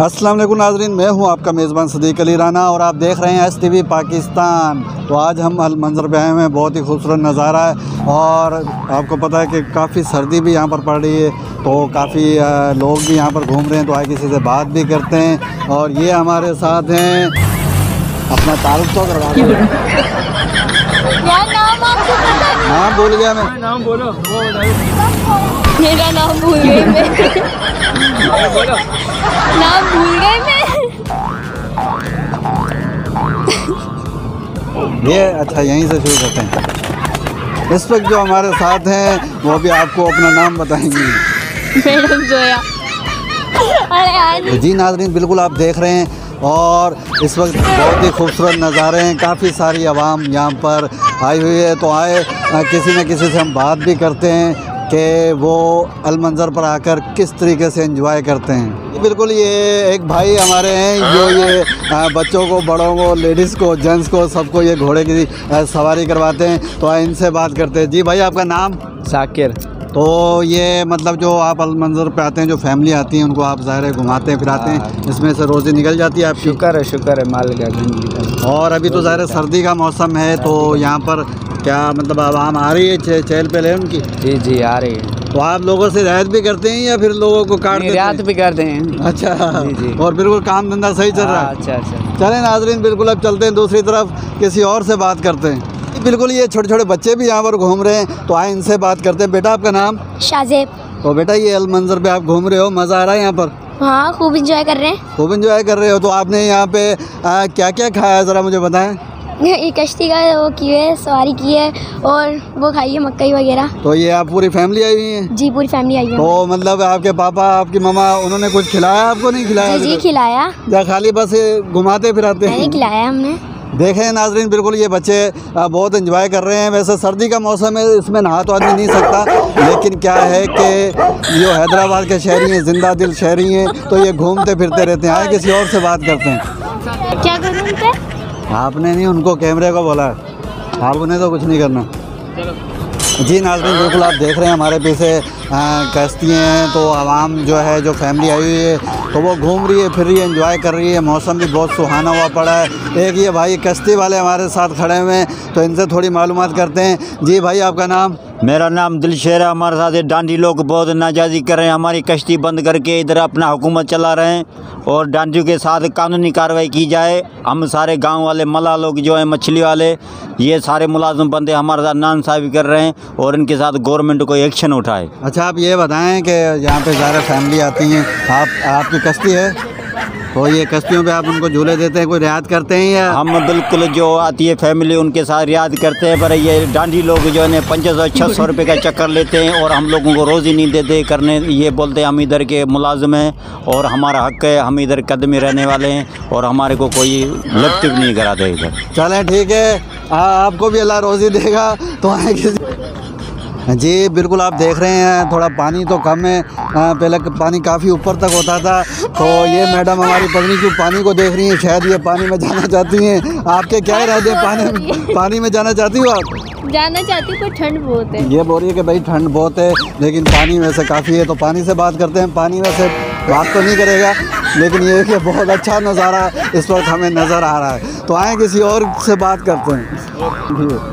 अस्सलाम वालेकुम नाज़रीन, मैं हूं आपका मेज़बान सदीक अली राना और आप देख रहे हैं STV पाकिस्तान। तो आज हम अल मंज़र पे आए हुए हैं, बहुत ही खूबसूरत नज़ारा है और आपको पता है कि काफ़ी सर्दी भी यहाँ पर पड़ रही है, तो काफ़ी लोग भी यहाँ पर घूम रहे हैं। तो आए किसी से बात भी करते हैं और ये हमारे साथ हैं, अपना तारुफ तो करवा दो। नाम भूल गया मैं, नाम बोलो, वो मेरा नाम भूल गई मैं। बोलो। नाम भूल गई मैं। ये अच्छा यहीं से शुरू करते हैं। इस वक्त जो हमारे साथ हैं वो भी आपको अपना नाम बताएंगी। मैडम जोया। अरे यार जी नाज़रीन, बिल्कुल आप देख रहे हैं और इस वक्त बहुत ही खूबसूरत नज़ारे हैं, काफ़ी सारी आवाम यहाँ पर आई हुई है। तो आए किसी न किसी से हम बात भी करते हैं कि वो अल मंज़र पर आकर किस तरीके से एंजॉय करते हैं। बिल्कुल ये एक भाई हमारे हैं जो ये बच्चों को, बड़ों को, लेडीज़ को, जेंट्स को, सबको ये घोड़े की सवारी करवाते हैं। तो इनसे बात करते हैं। जी भाई, आपका नाम? साकिर। तो ये मतलब जो आप अल मंज़र पे आते हैं, जो फैमिली आती है उनको आप ज़ाहिर है घुमाते हैं फिराते हैं, इसमें से रोज़ी निकल जाती है आपकी? शुक्र है मालिक का। और अभी तो ज़ाहिर सर्दी का मौसम है, तो यहाँ पर क्या मतलब आवाम आ रही है चहल पहल है उनकी? जी आ रही है। तो आप लोगों से रियायत भी करते हैं या फिर लोगों को काट देते हैं? रियायत भी करते हैं। अच्छा जी। और बिल्कुल काम धंधा सही चल रहा है? अच्छा। चलें नाज़रीन, बिल्कुल अब चलते हैं दूसरी तरफ, किसी और से बात करते हैं। बिल्कुल ये छोटे छोटे बच्चे भी यहाँ पर घूम रहे हैं, तो आए इनसे बात करते हैं। बेटा आपका नाम? शाजेब। तो बेटा ये अल मंज़र पे आप घूम रहे हो, मज़ा आ रहा है यहाँ पर? हाँ, खूब इंजॉय कर रहे हैं। खूब इंजॉय कर रहे हो। तो आपने यहाँ पे क्या क्या खाया है, ज़रा मुझे बताएं। ये कश्ती का वो की है, सवारी की है और वो खाई है मकई वगैरह। तो ये आप पूरी फैमिली आई हुई है? जी, पूरी फैमिली आई है। तो मतलब आपके पापा, आपकी मम्मा, उन्होंने कुछ खिलाया आपको? नहीं खिलाया? जी खिलाया। या खाली बस घुमाते फिराते हैं? नहीं खिलाया हमने। देखें नाज़रीन, बिल्कुल ये बच्चे बहुत एंजॉय कर रहे हैं। वैसे सर्दी का मौसम है, इसमें नहा तो आदमी नहीं सकता, लेकिन क्या है कि जो हैदराबाद के शहरी हैं, जिंदा दिल शहरी हैं, तो ये घूमते फिरते रहते हैं। आए किसी और से बात करते हैं। क्या करूँ उनसे? आपने नहीं, उनको कैमरे को बोला है, आपने तो कुछ नहीं करना। जी नाज़रीन, बिल्कुल आप देख रहे हैं हमारे पीछे कश्तियाँ हैं, तो आवाम जो है, जो फैमिली आई हुई है, तो वो घूम रही है, फिर रही है, एंजॉय कर रही है। मौसम भी बहुत सुहाना हुआ पड़ा है। एक ये भाई कश्ती वाले हमारे साथ खड़े हुए हैं, तो इनसे थोड़ी मालूमात करते हैं। जी भाई, आपका नाम? मेरा नाम दिलशेर है। हमारे साथ ये डांडी लोग बहुत नाजायज़ी कर रहे हैं, हमारी कश्ती बंद करके इधर अपना हुकूमत चला रहे हैं और डांडियों के साथ कानूनी कार्रवाई की जाए। हम सारे गांव वाले मल्लाह लोग जो हैं, मछली वाले, ये सारे मुलाजिम बंदे हमारे साथ नाइंसाफ़ी कर रहे हैं और इनके साथ गवर्नमेंट को एक्शन उठाए। अच्छा, आप ये बताएं कि यहाँ पे ज़्यादा फैमिली आती हैं, आपकी कश्ती है, तो ये कश्तियों पे आप उनको झूले देते हैं, कोई रियायत करते हैं या? हम बिल्कुल जो आती है फैमिली उनके साथ रियायत करते हैं, पर ये डांडी लोग जो है 500-600 रुपये का चक्कर लेते हैं और हम लोगों को रोज़ी नहीं देते करने। ये बोलते हैं हम इधर के मुलाजिम हैं और हमारा हक़ है, हम इधर कदमी रहने वाले हैं और हमारे को कोई लफ्टिव नहीं कराते इधर। चलें ठीक है, आपको भी अल्लाह रोज़ी देगा। तो आए किसी। जी बिल्कुल आप देख रहे हैं, थोड़ा पानी तो कम है, पहले पानी काफ़ी ऊपर तक होता था। तो ये मैडम हमारी पत्नी क्यों पानी को देख रही हैं, शायद ये पानी में जाना चाहती हैं। आपके क्या इरादे हैं, पानी में जाना चाहती हो आप? जाना चाहती हूँ, पर ठंड बहुत है। ये बोल रही है कि भाई ठंड बहुत है, लेकिन पानी वैसे काफ़ी है। तो पानी से बात करते हैं। पानी वैसे बात तो नहीं करेगा, लेकिन ये कि बहुत अच्छा नज़ारा इस वक्त हमें नज़र आ रहा है। तो आए किसी और से बात करते हैं।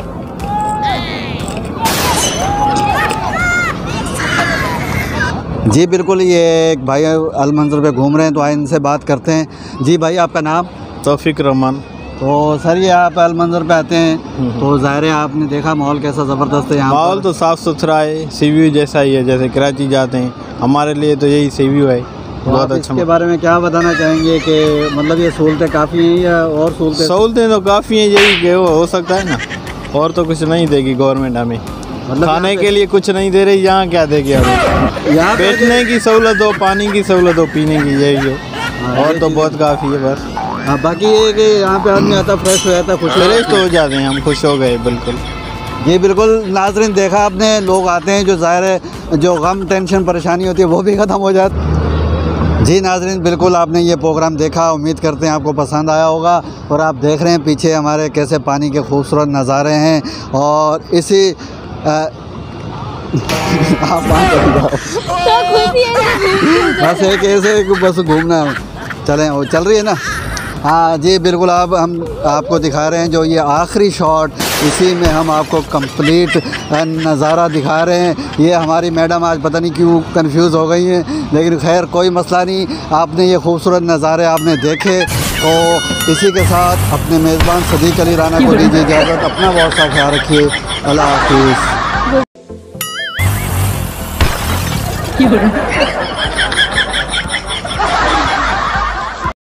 जी बिल्कुल, ये एक भाई अल मंज़र पे घूम रहे हैं, तो आए इनसे बात करते हैं। जी भाई, आपका नाम? तौफीक रहमान। तो सर ये आप अल मंज़र पे आते हैं, तो ज़ाहिर है आपने देखा माहौल कैसा ज़बरदस्त है यहाँ? माहौल तो साफ़ सुथरा है, सी व्यू जैसा ही है, जैसे कराची जाते हैं, हमारे लिए तो यही सी व्यू है। तो बहुत अच्छा। इसके बारे में क्या बताना चाहेंगे कि मतलब ये सहूलतें काफ़ी हैं या और सहूलतें तो काफ़ी हैं, यही कि वो हो सकता है ना, और तो कुछ नहीं देगी गवर्नमेंट हमें। मतलब खाने के लिए कुछ नहीं दे रही, यहाँ क्या देगी हमें? यहाँ बैठने की सहूलत हो, पानी की सहूलत हो, पीने की, यही हो, और तो बहुत काफ़ी है बस। हाँ, बाकी ये कि यहाँ पे आदमी आता, फ्रेश हो जाता, खुश फ्रेश तो हो जाते हैं, हम खुश हो गए बिल्कुल। जी बिल्कुल नाज़रीन, देखा आपने, लोग आते हैं जो ज़ाहिर है जो गम, टेंशन, परेशानी होती है वो भी ख़त्म हो जाती। जी नाज़रीन, बिल्कुल आपने ये प्रोग्राम देखा, उम्मीद करते हैं आपको पसंद आया होगा। और आप देख रहे हैं पीछे हमारे कैसे पानी के खूबसूरत नज़ारे हैं और इसी आप वहाँ चले जाओ, बस एक ऐसे बस घूमना है। चलें, वो चल रही है ना। हाँ जी बिल्कुल, अब हम आपको दिखा रहे हैं जो ये आखिरी शॉट, इसी में हम आपको कंप्लीट नज़ारा दिखा रहे हैं। ये हमारी मैडम आज पता नहीं क्यों कंफ्यूज हो गई हैं, लेकिन खैर कोई मसला नहीं। आपने ये खूबसूरत नज़ारे आपने देखे, तो इसी के साथ अपने मेज़बान सदीक अली राना को दीजिए इजाज़त। अपना बहुत सा ख्याल रखिए। अल्लाह हाफिज़।